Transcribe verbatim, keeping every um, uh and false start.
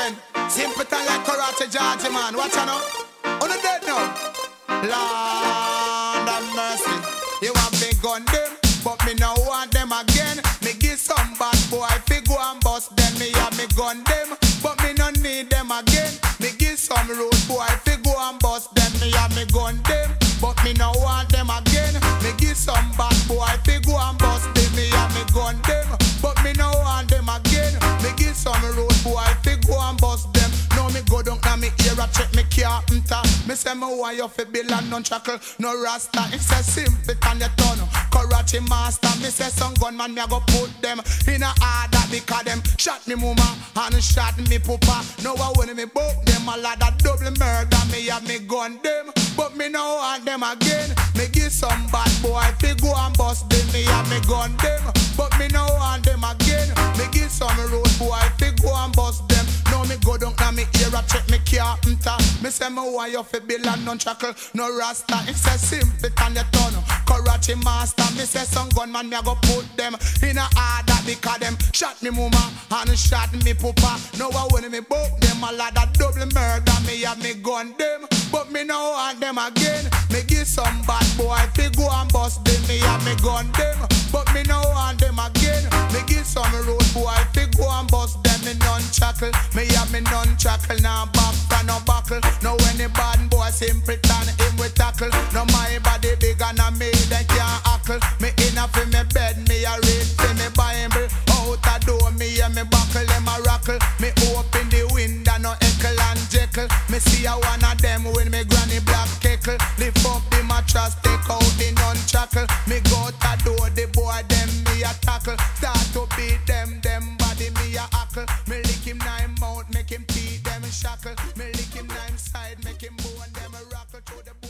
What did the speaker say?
friend. Simple time like karate Georgie, man. Watch out now. On the dead now. Lord have mercy. You want me gun them, but me no want them again. Me give some bad boy fi go and bust them. Me have me gun them, but me no need them again. Me give some road boy fi go and bust them. Me have me gun them, but me no want them again. Me give some bad boy fi go and bust them. Me have me gun them, but me no want them again. Me give some road boy fi go and bust them. Now me go down na me ear a check me carpenter. Me say me want you fi build and non shackle, no rasta. It's a simple and you turn karate master. Me say some gunman me a go put them in a order because them shot me mama and shot me papa. Now I when me book them a lot of double murder. Me have me gun them, but me no want them again. Me give some bad boy fi go and bust them. Me have me gun them, but me no want them again. Me give some road boy fi go and bust them. Now me go down and me ear a check me carpenter. Me say me want you fi build and non shackle, no rasta. It's a simple and you turn karate master. Me say some gunman me a go put them in a order because them shot me mama and shot me papa. Now I when me book them a lot of double murder. Me have me gun them, but me no want them again. Me give some bad boy fi go and bust them. Me have me gun them, but me no want them again. Me give some road boy fi go and bust them. Me non-shackle, me have me non-shackle. Now back and no buckle. Now when the bad boy simple turn him we tackle. Now my body bigger than me, they can't hackle. Me inna fi me bed, me a read fi me Bible. Out a door, me and me buckle, them a rockle. Me open the window, no eckle and jekyll. Me see a one of them when me granny black keckle. Lift up the mattress, take out the non-shackle. Me go out a door, the boy them me a tackle. Start to beat them, them body me a hackle. Me lick him nine mouth, make him teeth them shackle. Me lick him nine side, make him bone them a rockle through the